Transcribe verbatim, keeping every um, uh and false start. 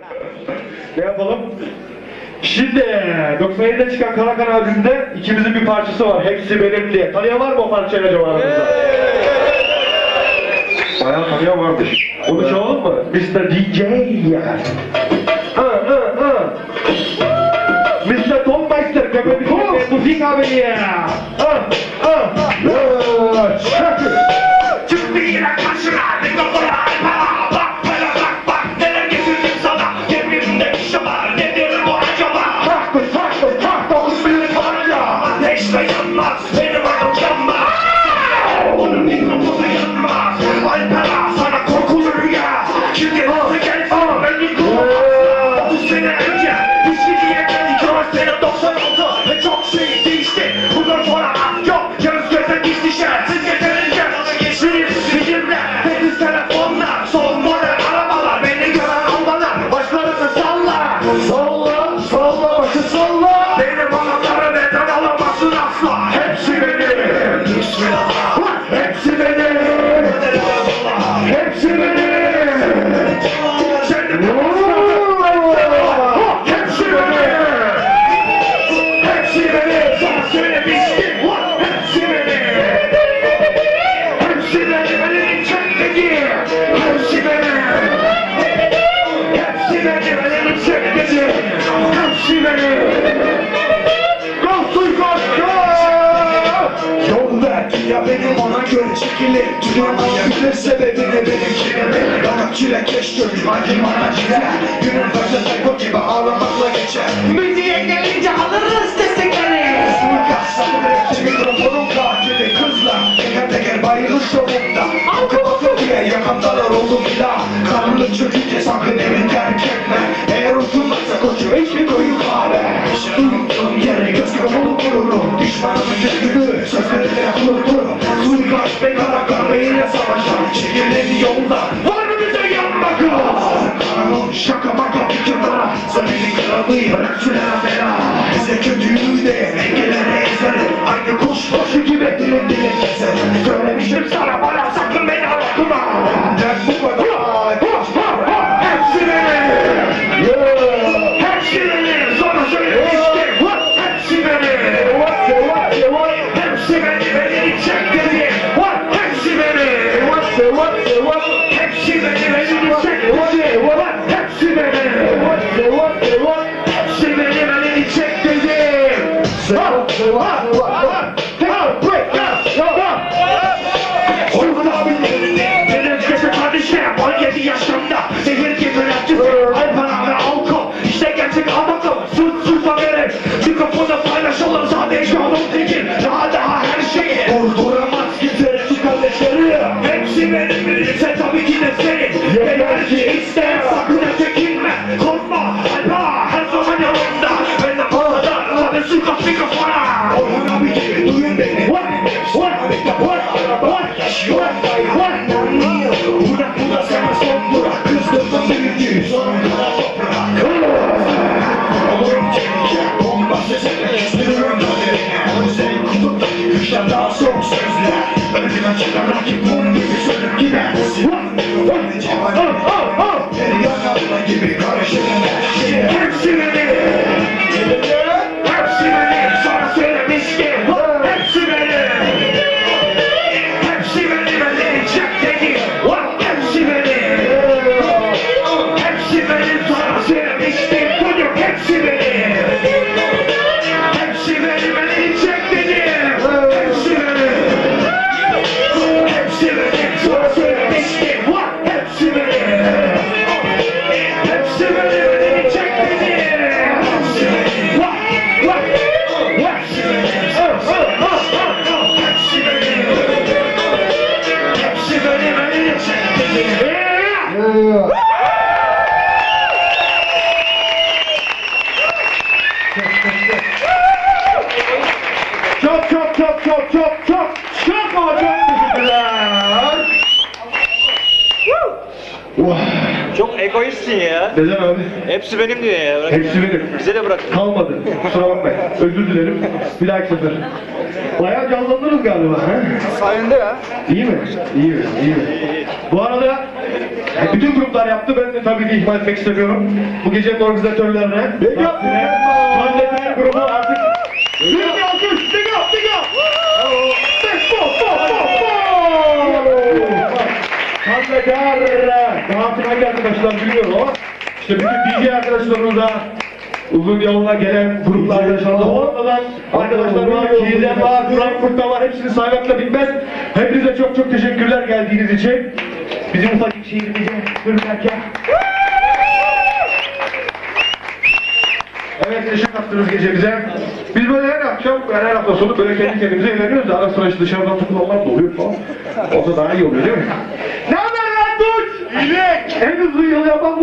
Ne yapalım? Şimdi doksan yedide çıkan Karakan albümünde ikimizin bir parçası var. Hepsi benim diye. Tanıyan var mı o parçayı acaba aramızda? Bayağı tanıyan varmış. Onu çalalım mı? mister D J ya. Ha ha ha. mister Tommeister, köpek müzik abi ya. Ha ha. Çakır. Çıktı yine karşına. Ne kafalar para. Bak para bak bak. Neler getirdim sana. Yeminimde bir şey var. Nedir bu acaba? Taktım taktım taktım. Üstüne parça. Ateşle yanmaz. Benim adım yanmaz. Onun mikrofonu yanmaz. Alpera sana korkulu rüya. Kim gelirse gelsin. Ben yıkılmaz. otuz sene önce. Hiçbir diye geldi. Kör sene doksan altı. Ve çok şey değişti. Bundan sonra af yok. Yarız göze gizli şey. Siz getirince bana geçirir. Bizimle. Temiz telefonlar. Son model arabalar. Beni gören almalar. Başlarını salla. Salla salla başı salla. Benim anahtarı neden alamazsın asla. Hepsi benim. Bismillah. Hepsi benim. Hepsi benim. Sen de hepsi benim. Hepsi benim. Sana söylemiştim. Hepsi benim. Hepsi benim. Elini çek dedi. Hepsi benim. Hepsi benim. Elini çek dedi. Hepsi benim. Koştur koştur. Yol ver ya benim ona göre çekilir. Dünyaya bilir sebebini benimkine. Bana çilekeş görür acım ana çile. Günün başta sayko gibi ağlamakla geçer. Müziğe gelince alırız destekleri. Suika sabır etti mikrofonun katili. Kızlar teker teker bayılır şovumda. Halkı bakır diye yakandalar oldum bila. Karanlık çökünce sakın evin terk etme. Eğer oturmazsa koçum hiçbir koyu kahve. Unuttuğum yere göz kapalı vururum. Düşmanımın gözünü sözlerine kurdurum. Suikast ve karakan beyinle savaşan. Çekilin yolda var mı bize yanmak? Kanun şaka maka fikirlere. Söyledi kralıyı bırak şuraya bela. Bize kötüyü de engelleri ezerim. Aynı kuş başı gibi dilin dilin keserim. Söylemiştim sana bana sakın beni anlatma. Ben bu kadar. Hepsi benim. Hepsi benim. Sana söylemiştim. Hepsi benim. Hepsi benim. Elini çek dedi. Hepsi benim. Hepsi benim. Elini çek dedi. Hepsi benim. Hepsi benim. Elini çek dedi. Orada abilerim. Benim kötü kardeşim. on yedi yaşında. Zehir gibi rapçisi. Alpana ve alkol. İşte gerçek adamım. Sus sus haberim. Mikrofonu paylaşalım. Sadece adam değil. Daha daha her şeyi. Durduramaz getirir şu kardeşleri. Hepsi benim birlikte tabii ki de senin. Eğer ki iste sakın çekinme. Korkma. Alpa her zaman yanımda. Ben de patladan. Hadi suikast mikrofona. Orhan abi gibi duyun beni. What? What? What? What? Yaşıyor. What? Bırak bu da sana son durak. Kızdırdım büyücü. Sonunda toprak. Olurum gelince bomba sesine kestiriyorum kaderine. O senin kutuptaki kıştan daha soğuk sözler. Önüne çıkan rakip mum gibi sönüp gider. Silahın mikrofonu cemalini. Periyan abla gibi karışırım her şeye. Hepsi benim. Hepsi benim. Sana söylemiştim. Hepsi benim. Hepsi benim. Elini çek dedi. Hepsi benim. Hepsi benim. Sana söylemiştim. Çocuk hepsi benim. Hepsi benim. Elini çek dedi. Hepsi benim. Hepsi benim. Sana söylemiştim. Hepsi benim. Hepsi benim. Elini çek dedi. Hepsi benim. Hepsi benim. Hepsi benim. Hepsi benim. Elini çek dedi. Çok çok çok çok çok çok çok ama çok teşekkürler. Çok egoistsin ya. Neden abi? Hepsi benim diyor ya. Bırak Hepsi ya. benim. Bize de bırak. Kalmadı. Kusura bakmayın. Özür dilerim. Bir dahaki sefer. Bayağı canlandınız galiba. He? Sayende ya. İyi mi? İyi mi? İyi mi? Bu arada bütün gruplar yaptı. Ben de tabii ki ihmal etmek istemiyorum. Bu gecenin organizatörlerine. Big up! Canli grubu artık. Big up! Big up! Big up! Canli daha artık hangi arkadaşlar bilmiyorum ama işte bütün D J arkadaşlarımıza, uzun yoluna gelen gruplar arkadaşlarımıza, Hollanda'dan arkadaşlar var, Kiel'den var, Frankfurt'tan var, hepsini saymakla bitmez. Hepinize çok çok teşekkürler geldiğiniz için. Bizim ufacık şehrimize, nürnberg'e. Evet, neşe kattınız gecemize. Biz böyle her akşam, her hafta sonu böyle kendi kendimize eğleniyoruz da ara sıra işte dışarıdan takılanlar da oluyor falan. O da daha iyi oluyor değil mi? Ne haber lan Tunç? İyilik! En hızlı yıl yapan bu.